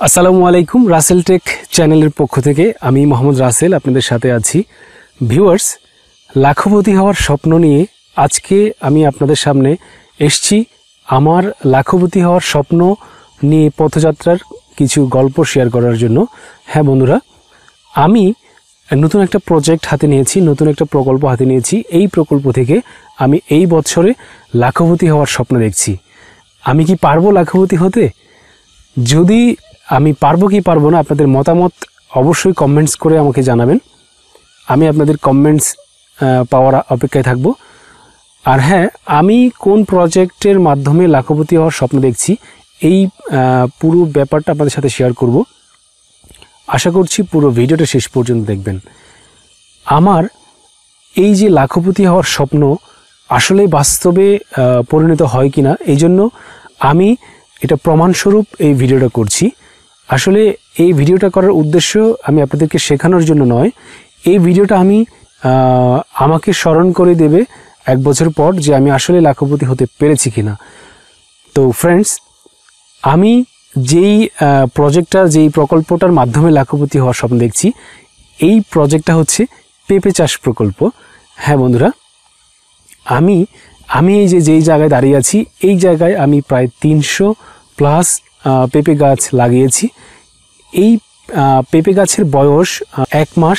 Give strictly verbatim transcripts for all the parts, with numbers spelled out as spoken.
আসসালামু আলাইকুম রাসেল টেক চ্যানেলের পক্ষ থেকে আমি মোহাম্মদ রাসেল আপনাদের সাথে আছি। ভিউয়ার্স, লাখপতি হওয়ার স্বপ্ন নিয়ে আজকে আমি আপনাদের সামনে এসেছি। আমার লাখপতি হওয়ার স্বপ্ন নিয়ে পথযাত্রার কিছু গল্প শেয়ার করার জন্য। হ্যাঁ বন্ধুরা, আমি নতুন একটা প্রজেক্ট হাতে নিয়েছি, নতুন একটা প্রকল্প হাতে নিয়েছি। এই প্রকল্প থেকে আমি এই বছরে লাখপতি হওয়ার স্বপ্ন দেখছি। আমি কি পারবো লাখপতি হতে? যদি আমি পারবো কি পারবো না, আপনাদের মতামত অবশ্যই কমেন্টস করে আমাকে জানাবেন। আমি আপনাদের কমেন্টস পাওয়ার অপেক্ষায় থাকব। আর হ্যাঁ, আমি কোন প্রজেক্টের মাধ্যমে লাখপতি হওয়ার স্বপ্ন দেখছি এই পুরো ব্যাপারটা আপনাদের সাথে শেয়ার করব। আশা করছি পুরো ভিডিওটা শেষ পর্যন্ত দেখবেন। আমার এই যে লাখপতি হওয়ার স্বপ্ন আসলে বাস্তবে পরিণত হয় কিনা, এই জন্য আমি এটা প্রমাণস্বরূপ এই ভিডিওটা করছি। আসলে এই ভিডিওটা করার উদ্দেশ্য আমি আপনাদেরকে শেখানোর জন্য নয়। এই ভিডিওটা আমি আমাকে স্মরণ করে দেবে এক বছর পর যে আমি আসলে লাখপতি হতে পেরেছি কিনা। তো ফ্রেন্ডস, আমি যেই প্রজেক্টটা যেই প্রকল্পটার মাধ্যমে লাখপতি হওয়ার স্বপ্ন দেখছি, এই প্রজেক্টটা হচ্ছে পেঁপে চাষ প্রকল্প। হ্যাঁ বন্ধুরা, আমি আমি এই যে যেই জায়গায় দাঁড়িয়ে আছি, এই জায়গায় আমি প্রায় তিনশো প্লাস পেঁপে গাছ লাগিয়েছি। এই পেঁপে গাছের বয়স এক মাস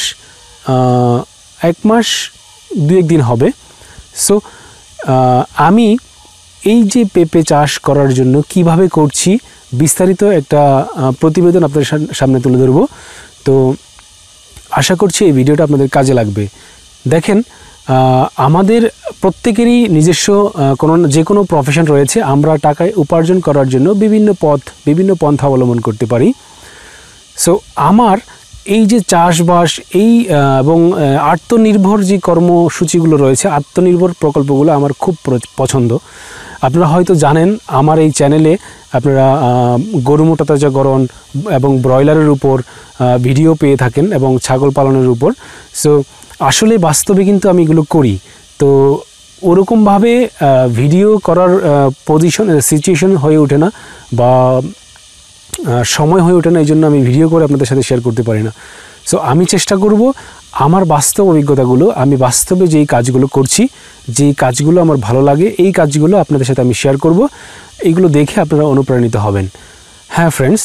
এক মাস দু এক দিন হবে। সো আমি এই যে পেঁপে চাষ করার জন্য কিভাবে করছি বিস্তারিত একটা প্রতিবেদন আপনাদের সামনে তুলে ধরব। তো আশা করছি এই ভিডিওটা আপনাদের কাজে লাগবে। দেখেন, আমাদের প্রত্যেকেরই নিজস্ব কোনো যে কোনো প্রফেশন রয়েছে। আমরা টাকায় উপার্জন করার জন্য বিভিন্ন পথ বিভিন্ন পন্থা অবলম্বন করতে পারি। সো আমার এই যে চাষবাস এই এবং আত্মনির্ভর যে কর্মসূচিগুলো রয়েছে, আত্মনির্ভর প্রকল্পগুলো আমার খুব পছন্দ। আপনারা হয়তো জানেন আমার এই চ্যানেলে আপনারা গরু মোটাতাজাকরণ এবং ব্রয়লারের উপর ভিডিও পেয়ে থাকেন এবং ছাগল পালনের উপর। সো আসলে বাস্তবে কিন্তু আমি এগুলো করি। তো ওরকমভাবে ভিডিও করার পজিশন সিচুয়েশন হয়ে ওঠে না বা সময় হয়ে ওঠে না, এই জন্য আমি ভিডিও করে আপনাদের সাথে শেয়ার করতে পারি না। সো আমি চেষ্টা করব আমার বাস্তব অভিজ্ঞতাগুলো, আমি বাস্তবে যেই কাজগুলো করছি, যেই কাজগুলো আমার ভালো লাগে, এই কাজগুলো আপনাদের সাথে আমি শেয়ার করব। এইগুলো দেখে আপনারা অনুপ্রাণিত হবেন। হ্যাঁ ফ্রেন্ডস,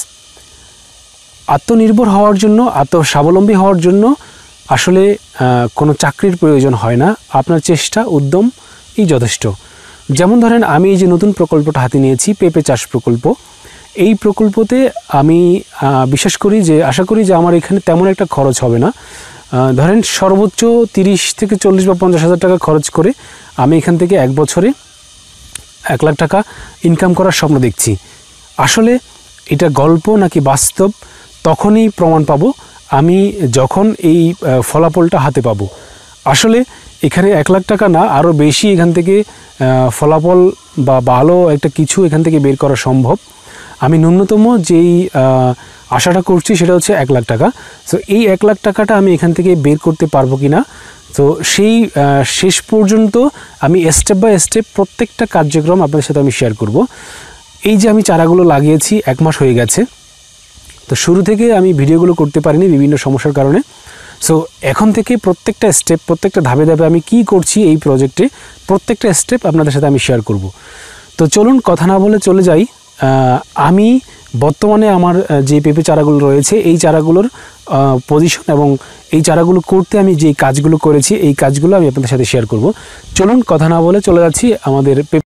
আত্মনির্ভর হওয়ার জন্য, আত্মস্বাবলম্বী হওয়ার জন্য আসলে কোনো চাকরির প্রয়োজন হয় না। আপনার চেষ্টা উদ্যম এই যথেষ্ট। যেমন ধরেন, আমি এই যে নতুন প্রকল্পটা হাতে নিয়েছি, পেঁপে চাষ প্রকল্প, এই প্রকল্পতে আমি বিশ্বাস করি যে আশা করি যে আমার এখানে তেমন একটা খরচ হবে না। ধরেন সর্বোচ্চ তিরিশ থেকে চল্লিশ বা পঞ্চাশ হাজার টাকা খরচ করে আমি এখান থেকে এক বছরে এক লাখ টাকা ইনকাম করার স্বপ্ন দেখছি। আসলে এটা গল্প নাকি বাস্তব তখনই প্রমাণ পাবো আমি যখন এই ফলাফলটা হাতে পাবো। আসলে এখানে এক লাখ টাকা না, আরও বেশি এখান থেকে ফলাফল বা ভালো একটা কিছু এখান থেকে বের করা সম্ভব। আমি ন্যূনতম যেই আশাটা করছি সেটা হচ্ছে এক লাখ টাকা। সো এই এক লাখ টাকাটা আমি এখান থেকে বের করতে পারবো কি না, তো সেই শেষ পর্যন্ত আমি স্টেপ বাই স্টেপ প্রত্যেকটা কার্যক্রম আপনাদের সাথে আমি শেয়ার করব। এই যে আমি চারাগুলো লাগিয়েছি, এক মাস হয়ে গেছে। তো শুরু থেকে আমি ভিডিওগুলো করতে পারিনি বিভিন্ন সমস্যার কারণে। সো এখন থেকে প্রত্যেকটা স্টেপ, প্রত্যেকটা ধাপে ধাপে আমি কি করছি এই প্রজেক্টে, প্রত্যেকটা স্টেপ আপনাদের সাথে আমি শেয়ার করব। তো চলুন কথা না বলে চলে যাই। আমি বর্তমানে আমার যে পেঁপে চারাগুলো রয়েছে, এই চারাগুলোর পজিশন এবং এই চারাগুলো করতে আমি যে কাজগুলো করেছি, এই কাজগুলো আমি আপনাদের সাথে শেয়ার করব। চলুন কথা না বলে চলে যাচ্ছি আমাদের পেঁপে।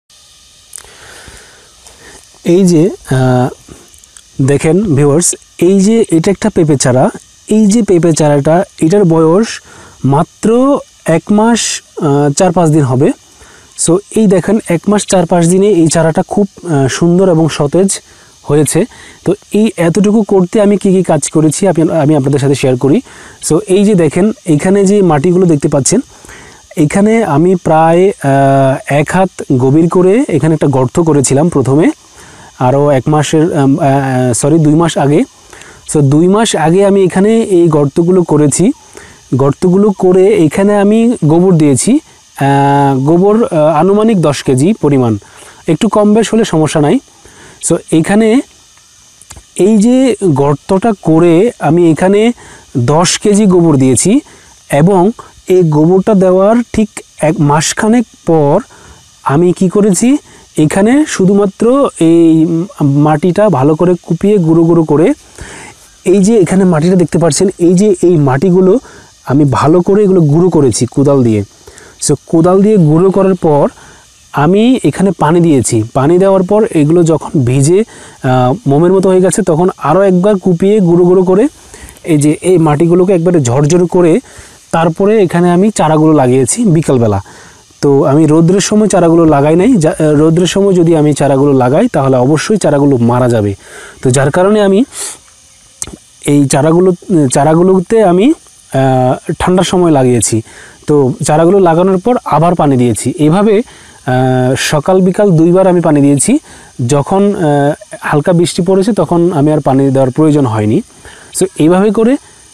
এই যে দেখেন ভিউয়ার্স, এই যে এটা একটা পেঁপে চারা। এই যে পেঁপে চারাটা, এটার বয়স মাত্র এক মাস চার পাঁচ দিন হবে। সো এই দেখেন, এক মাস চার পাঁচ দিনে এই চারাটা খুব সুন্দর এবং সতেজ হয়েছে। তো এই এতটুকু করতে আমি কি কি কাজ করেছি আমি আপনাদের সাথে শেয়ার করি। সো এই যে দেখেন, এইখানে যে মাটিগুলো দেখতে পাচ্ছেন, এখানে আমি প্রায় এক হাত গভীর করে এখানে একটা গর্ত করেছিলাম প্রথমে, আরও এক মাসের সরি দুই মাস আগে। সো দুই মাস আগে আমি এখানে এই গর্তগুলো করেছি। গর্তগুলো করে এখানে আমি গোবর দিয়েছি, গোবর আনুমানিক দশ কেজি পরিমাণ, একটু কম বেশ হলে সমস্যা নাই। সো এইখানে এই যে গর্তটা করে আমি এখানে দশ কেজি গোবর দিয়েছি এবং এই গোবরটা দেওয়ার ঠিক এক মাসখানেক পর আমি কি করেছি, এখানে শুধুমাত্র এই মাটিটা ভালো করে কুপিয়ে গুঁড়ো গুঁড়ো করে, এই যে এখানে মাটিটা দেখতে পাচ্ছেন, এই যে এই মাটিগুলো আমি ভালো করে এগুলো গুঁড়ো করেছি কোদাল দিয়ে। সো কোদাল দিয়ে গুঁড়ো করার পর আমি এখানে পানি দিয়েছি। পানি দেওয়ার পর এগুলো যখন ভিজে মোমের মতো হয়ে গেছে তখন আরও একবার কুপিয়ে গুঁড়ো গুঁড়ো করে এই যে এই মাটিগুলোকে একবারে ঝরঝর করে তারপরে এখানে আমি চারাগুলো লাগিয়েছি বিকালবেলা। তো আমি রৌদ্রের সময় চারাগুলো লাগাই নাই, রৌদ্রের সময় যদি আমি চারাগুলো লাগাই তাহলে অবশ্যই চারাগুলো মারা যাবে। তো যার কারণে আমি এই চারাগুলো চারাগুলোতে আমি ঠান্ডার সময় লাগিয়েছি। তো চারাগুলো লাগানোর পর আবার পানি দিয়েছি। এইভাবে সকাল বিকাল দুইবার আমি পানি দিয়েছি। যখন হালকা বৃষ্টি পড়েছে তখন আমি আর পানি দেওয়ার প্রয়োজন হয়নি। সো এইভাবে করে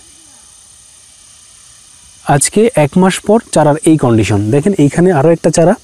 আজকে এক মাস পর চারার এই কন্ডিশন দেখেন। এইখানে আরও একটা চারা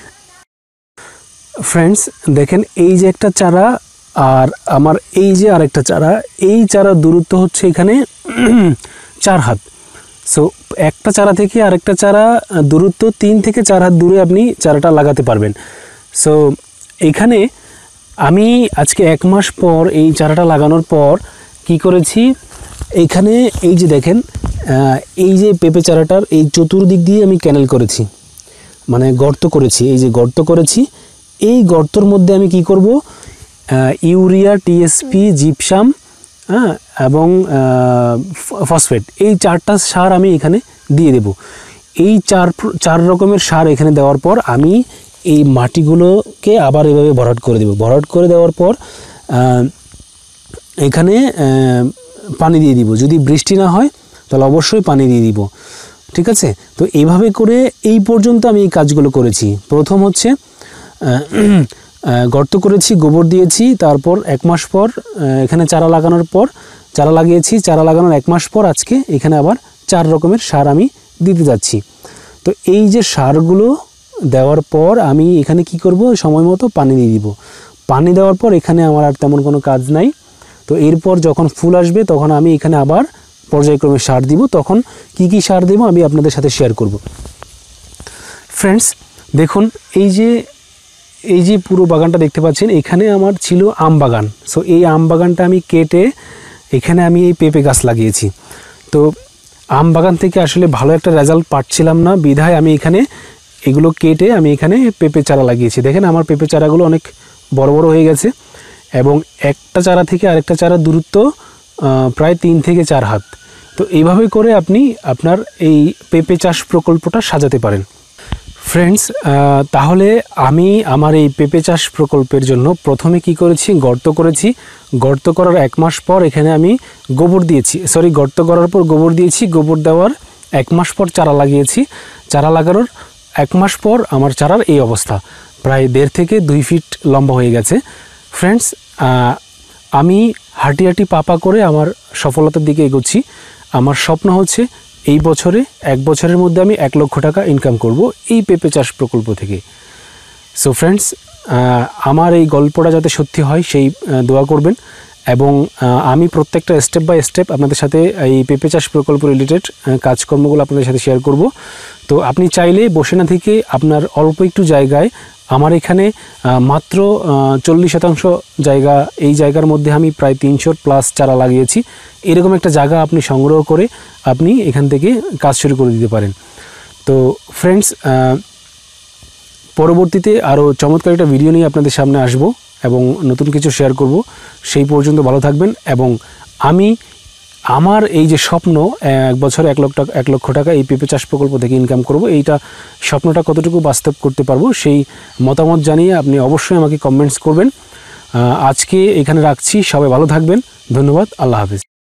ফ্রেন্ডস দেখেন, এই যে একটা চারা আর আমার এই যে আরেকটা চারা, এই চারার দূরত্ব হচ্ছে এখানে চার হাত। সো একটা চারা থেকে আরেকটা চারা দূরত্ব তিন থেকে চার হাত দূরে আপনি চারাটা লাগাতে পারবেন। সো এখানে আমি আজকে এক মাস পর এই চারাটা লাগানোর পর কি করেছি, এইখানে এই যে দেখেন এই যে পেঁপে চারাটার এই চতুর্দিক দিয়ে আমি ক্যানেল করেছি, মানে গর্ত করেছি। এই যে গর্ত করেছি, এই গর্তর মধ্যে আমি কি করব, ইউরিয়া, টিএসপি, জিপসাম হ্যাঁ এবং ফসফেট, এই চারটা সার আমি এখানে দিয়ে দেব। এই চার চার রকমের সার এখানে দেওয়ার পর আমি এই মাটিগুলোকে আবার এভাবে ভরাট করে দেব। ভরাট করে দেওয়ার পর এখানে পানি দিয়ে দিব। যদি বৃষ্টি না হয় তাহলে অবশ্যই পানি দিয়ে দিব, ঠিক আছে। তো এইভাবে করে এই পর্যন্ত আমি এই কাজগুলো করেছি। প্রথম হচ্ছে গর্ত করেছি, গোবর দিয়েছি, তারপর এক মাস পর এখানে চারা লাগানোর পর চারা লাগিয়েছি। চারা লাগানোর এক মাস পর আজকে এখানে আবার চার রকমের সার আমি দিতে যাচ্ছি। তো এই যে সারগুলো দেওয়ার পর আমি এখানে কি করব, সময় মতো পানি দিয়ে দিব। পানি দেওয়ার পর এখানে আমার আর তেমন কোনো কাজ নাই। তো এরপর যখন ফুল আসবে তখন আমি এখানে আবার পর্যায়ক্রমে সার দিব। তখন কি কি সার দেব আমি আপনাদের সাথে শেয়ার করব। ফ্রেন্ডস দেখুন, এই যে এই যে পুরো বাগানটা দেখতে পাচ্ছেন, এখানে আমার ছিল আম বাগান। সো এই আম বাগানটা আমি কেটে এখানে আমি এই পেঁপে গাছ লাগিয়েছি। তো আম বাগান থেকে আসলে ভালো একটা রেজাল্ট পাচ্ছিলাম না, বিধায় আমি এখানে এগুলো কেটে আমি এখানে পেঁপে চারা লাগিয়েছি। দেখেন আমার পেঁপে চারাগুলো অনেক বড় বড় হয়ে গেছে এবং একটা চারা থেকে আরেকটা চারার দূরত্ব প্রায় তিন থেকে চার হাত। তো এইভাবে করে আপনি আপনার এই পেঁপে চাষ প্রকল্পটা সাজাতে পারেন। ফ্রেন্ডস তাহলে আমি আমার এই পেঁপে চাষ প্রকল্পের জন্য প্রথমে কি করেছি, গর্ত করেছি। গর্ত করার এক মাস পর এখানে আমি গোবর দিয়েছি, সরি গর্ত করার পর গোবর দিয়েছি। গোবর দেওয়ার এক মাস পর চারা লাগিয়েছি। চারা লাগানোর এক মাস পর আমার চারার এই অবস্থা, প্রায় দেড় থেকে দুই ফিট লম্বা হয়ে গেছে। ফ্রেন্ডস আমি হাঁটি হাঁটি পাপা করে আমার সফলতার দিকে এগোচ্ছি। আমার স্বপ্ন হচ্ছে এই বছরে এক বছরের মধ্যে আমি এক লক্ষ টাকা ইনকাম করব এই পেঁপে চাষ প্রকল্প থেকে। সো ফ্রেন্ডস আমার এই গল্পটা যাতে সত্যি হয় সেই দোয়া করবেন এবং আমি প্রত্যেকটা স্টেপ বাই স্টেপ আপনাদের সাথে এই পেঁপে চাষ প্রকল্প রিলেটেড কাজকর্মগুলো আপনাদের সাথে শেয়ার করব। তো আপনি চাইলে বসে না থেকে আপনার অল্প একটু জায়গায়, আমার এখানে মাত্র চল্লিশ শতাংশ জায়গা, এই জায়গার মধ্যে আমি প্রায় তিনশোর প্লাস চারা লাগিয়েছি। এরকম একটা জায়গা আপনি সংগ্রহ করে আপনি এখান থেকে কাজ শুরু করে দিতে পারেন। তো ফ্রেন্ডস পরবর্তীতে আরও চমৎকার একটা ভিডিও নিয়ে আপনাদের সামনে আসব এবং নতুন কিছু শেয়ার করব। সেই পর্যন্ত ভালো থাকবেন এবং আমি আমার এই যে স্বপ্ন এক বছরে এক লক্ষ টাকা এক লক্ষ টাকা এই পেঁপে চাষ প্রকল্প থেকে ইনকাম করব, এইটা স্বপ্নটা কতটুকু বাস্তব করতে পারবো সেই মতামত জানিয়ে আপনি অবশ্যই আমাকে কমেন্টস করবেন। আজকে এখানে রাখছি, সবাই ভালো থাকবেন, ধন্যবাদ, আল্লাহ হাফেজ।